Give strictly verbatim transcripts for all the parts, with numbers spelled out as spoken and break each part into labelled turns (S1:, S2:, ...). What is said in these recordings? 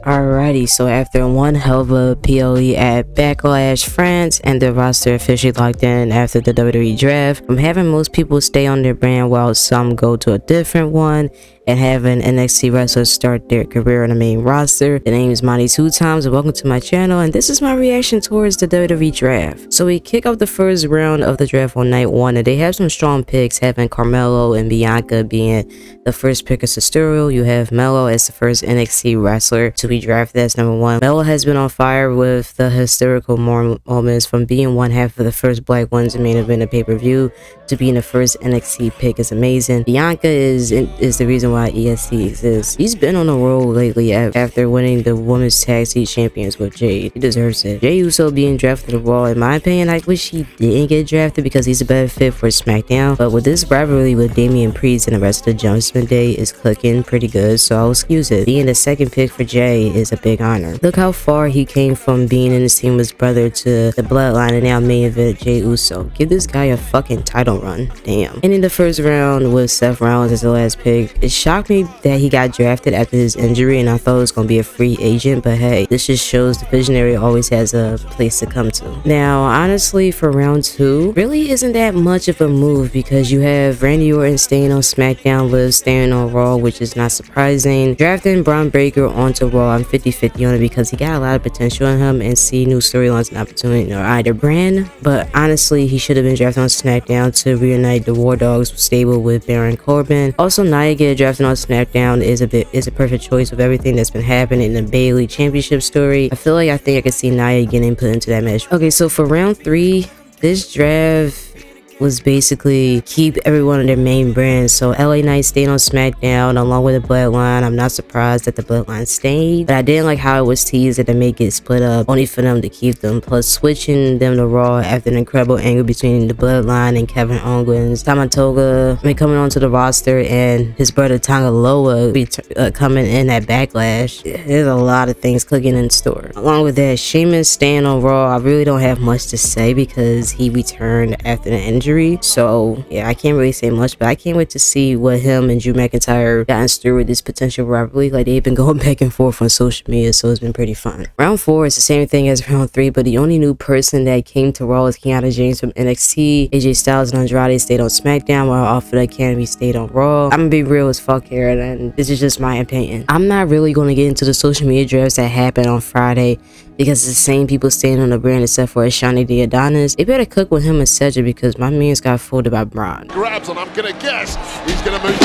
S1: Alrighty, so after one hell of a P L E at Backlash France and the roster officially locked in after the W W E draft, from having most people stay on their brand while some go to a different one, and having N X T wrestlers start their career on the main roster. The name is Monty Two Times, and welcome to my channel, and this is my reaction towards the W W E draft. So we kick off the first round of the draft on night one, and they have some strong picks, having Carmelo and Bianca being the first pick of Cesaro. You have Melo as the first N X T wrestler to be drafted as number one. Melo has been on fire with the historical moments, from being one half of the first black ones in main event of pay-per-view to being the first N X T pick is amazing. Bianca is is the reason why E S T exists. He's been on a roll lately after winning the Women's Tag Team Champions with Jade. He deserves it. Jey Uso being drafted to Raw, in my opinion, I wish he didn't get drafted because he's a better fit for SmackDown. But with this rivalry with Damian Priest and the rest of the Judgment Day is clicking pretty good, so I'll excuse it. Being the second pick for Jey is a big honor. Look how far he came from being in this team with his brother to the Bloodline and now main event Jey Uso. Give this guy a fucking title run. Damn. And in the first round with Seth Rollins as the last pick, it shocked me that he got drafted after his injury, and I thought it was going to be a free agent, but hey, this just shows the visionary always has a place to come to. Now, honestly, for round two, really isn't that much of a move because you have Randy Orton staying on SmackDown, Liv staying on Raw, which is not surprising. Drafting Braun Breaker onto Raw, I'm fifty fifty on it because he got a lot of potential in him and see new storylines and opportunity or either brand, but honestly, he should have been drafted on SmackDown to reunite the War Dogs stable with Baron Corbin. Also, Nia getting drafted on SmackDown is a bit is a perfect choice with everything that's been happening in the Bayley Championship story. I feel like I think I could see Nia getting put into that match. Okay, so for round three, this draft was basically keep everyone in their main brand. So L A Knight stayed on SmackDown along with the Bloodline. I'm not surprised that the Bloodline stayed, but I didn't like how it was teased that they may get split up only for them to keep them, plus switching them to Raw after an incredible angle between the Bloodline and Kevin Owens. Tama Tonga I mean, coming onto the roster, and his brother Tonga Loa be uh, coming in at Backlash. There's a lot of things cooking in store. Along with that, Sheamus staying on Raw, I really don't have much to say because he returned after the injury. So yeah, I can't really say much, but I can't wait to see what him and Drew McIntyre got through with this potential rivalry. Like, they've been going back and forth on social media, so it's been pretty fun. Round four is the same thing as round three, but the only new person that came to Raw is Kiana James from N X T. A J Styles and Andrade stayed on SmackDown while Alpha Academy stayed on Raw. I'm gonna be real as fuck here, and this is just my opinion. I'm not really going to get into the social media drafts that happened on Friday because it's the same people staying on the brand except for Shani the Adonis. They better cook with him and Cedric because my man's got folded by Braun.
S2: Grabs, and I'm gonna guess he's gonna move.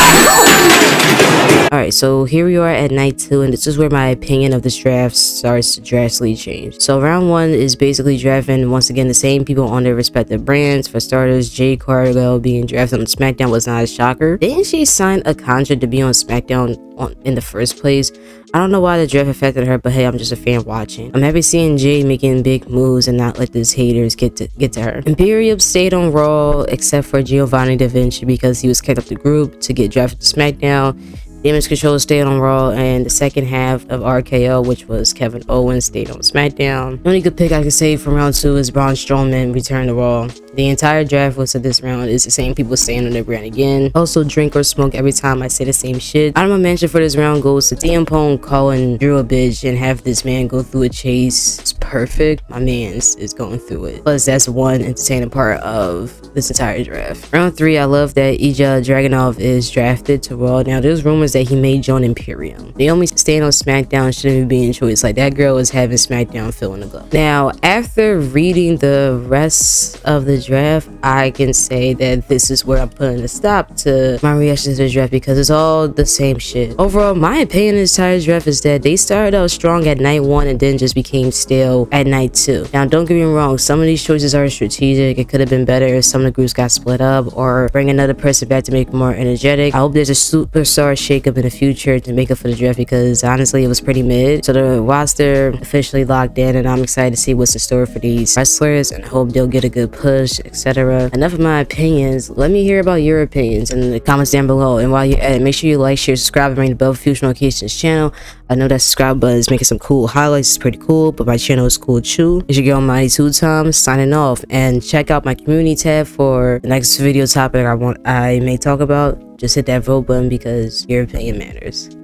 S1: Alright, so here we are at night two, and this is where my opinion of this draft starts to drastically change. So round one is basically drafting once again the same people on their respective brands. For starters, Jade Cargill being drafted on SmackDown was not a shocker. Didn't she sign a contract to be on SmackDown on, in the first place? I don't know why the draft affected her, but hey, I'm just a fan watching. I'm happy seeing Jade making big moves and not let these haters get to get to her. Imperium stayed on Raw except for Giovanni Da Vinci because he was kicked up the group to get drafted to SmackDown. Damage Control stayed on Raw, and the second half of R K O, which was Kevin Owens, stayed on SmackDown. The only good pick I can say from round two is Braun Strowman returned to Raw. The entire draft list of this round is the same people staying on their brand again. Also, drink or smoke every time I say the same shit. Honorable mention for this round goes to C M Punk calling Drew a bitch and have this man go through a chase. It's perfect. My man's is going through it. Plus, that's one entertaining part of this entire draft. Round three, I love that Ilja Dragunov is drafted to Raw. Now, there's rumors that he may join Imperium. Naomi staying on SmackDown shouldn't be being choice. Like, that girl is having SmackDown fill in the glove. Now, after reading the rest of the draft, I can say that this is where I'm putting a stop to my reaction to the draft because it's all the same shit. Overall, my opinion of this entire draft is that they started out strong at night one and then just became stale at night two. Now, don't get me wrong, some of these choices are strategic. It could have been better if some of the groups got split up or bring another person back to make it more energetic. I hope there's a superstar shakeup in the future to make up for the draft because honestly, it was pretty mid. So the roster officially locked in, and I'm excited to see what's in store for these wrestlers and hope they'll get a good push, et cetera. Enough of my opinions. Let me hear about your opinions in the comments down below. And while you're at it, make sure you like, share, subscribe, and ring the bell for future notifications channel. I know that subscribe button is making some cool highlights. It's pretty cool, but my channel is cool too. It's your girl Monty Two Times signing off, and check out my community tab for the next video topic I want I may talk about. Just hit that vote button because your opinion matters.